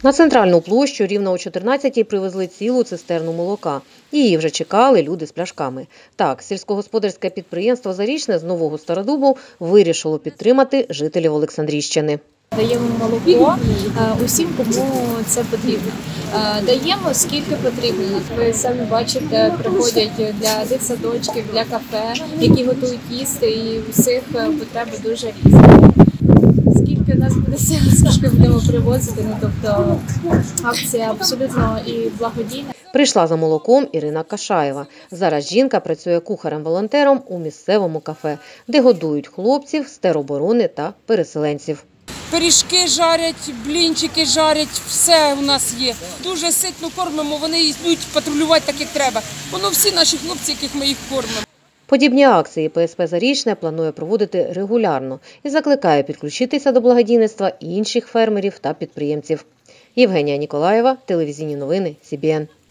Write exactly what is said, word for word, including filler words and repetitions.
На центральну площу рівно о чотирнадцятій привезли цілу цистерну молока. Її вже чекали люди з пляшками. Так, сільськогосподарське підприємство «Зарічне» з Нового Стародубу вирішило підтримати жителів Олександрійщини. Даємо молоко усім, кому це потрібно. Даємо скільки потрібно. Ви самі бачите, приходять для дитсадочків, для кафе, які готують їсти, і усіх потреби дуже різні. Скільки нас буде сил, скільки будемо привозити, ну, тобто акція абсолютно і благодійна. Прийшла за молоком Ірина Кашаєва. Зараз жінка працює кухарем-волонтером у місцевому кафе, де годують хлопців з тероборони та переселенців. Пиріжки жарять, блінчики жарять, все у нас є. Дуже ситно кормимо, вони йдуть патрулювати так, як треба. Воно всі наші хлопці, яких ми їх кормимо. Подібні акції Пе Ес Пе «Зарічне» планує проводити регулярно і закликає підключитися до благодійництва інших фермерів та підприємців. Євгенія Ніколаєва, телевізійні новини Сі Бі Ен.